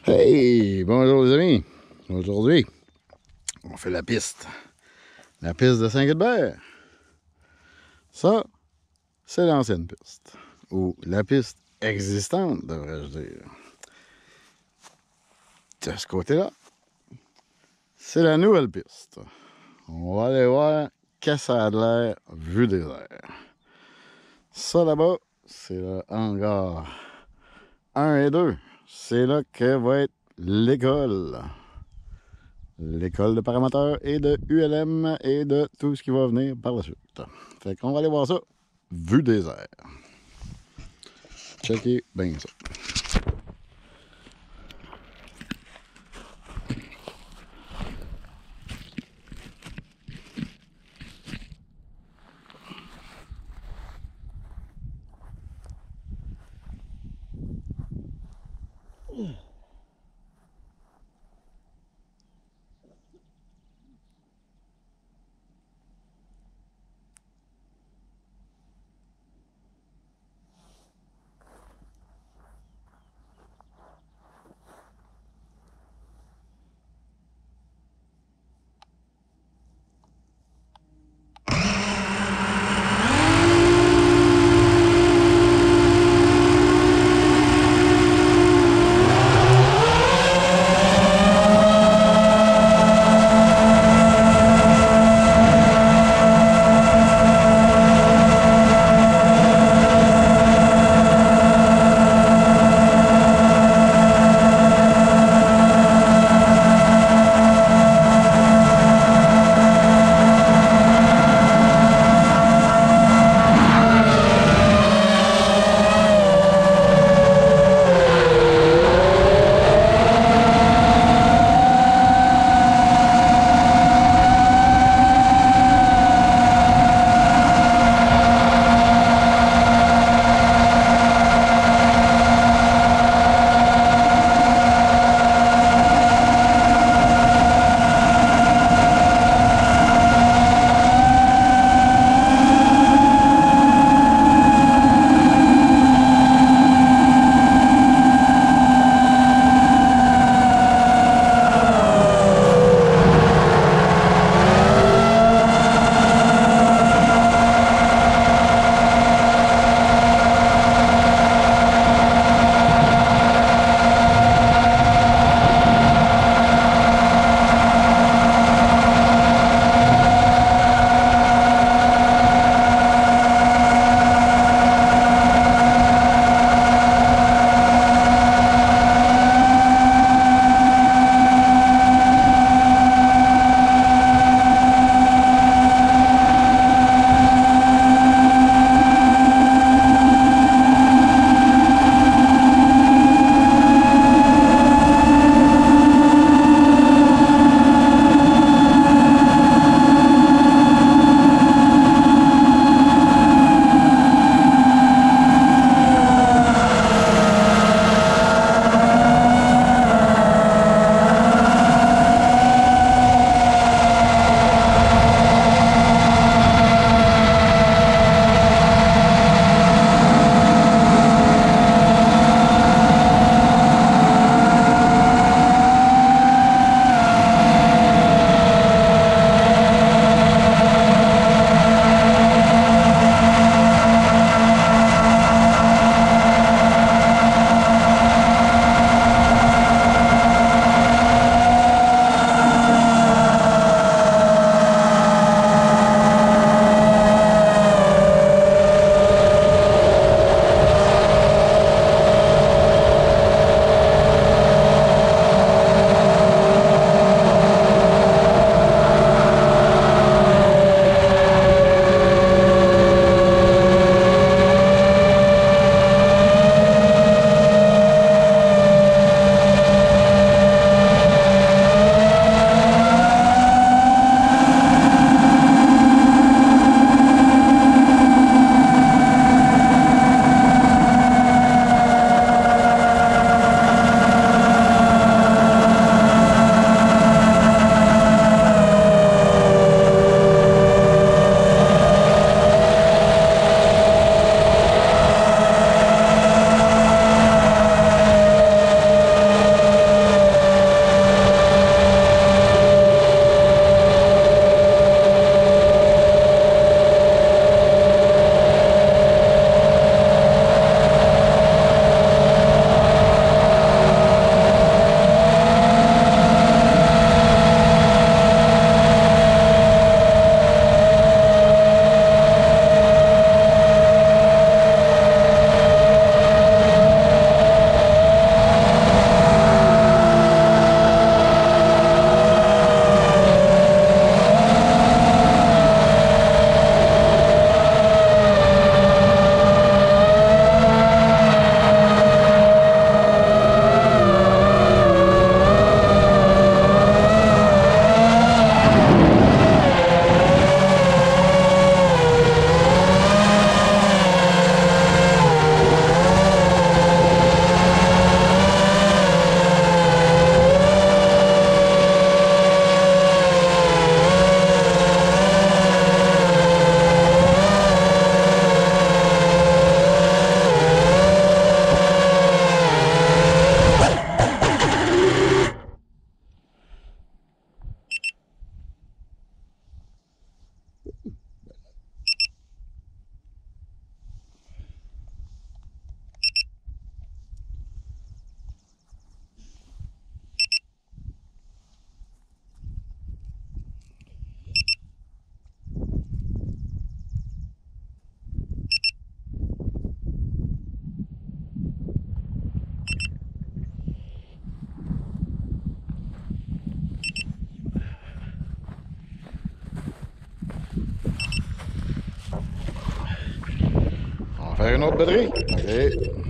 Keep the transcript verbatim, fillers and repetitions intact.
Hey, bonjour les amis. Aujourd'hui, on fait la piste. La piste de Saint-Guilbert. Ça, c'est l'ancienne piste. Ou la piste existante, devrais-je dire. De ce côté-là, c'est la nouvelle piste. On va aller voir qu'est-ce que ça a de l'air vue des airs. Ça là-bas, c'est le hangar un et deux. C'est là que va être l'école. L'école de paramoteur et de U L M et de tout ce qui va venir par la suite. Fait qu'on va aller voir ça, vue des airs. Checkez bien ça. une autre batterie? OK.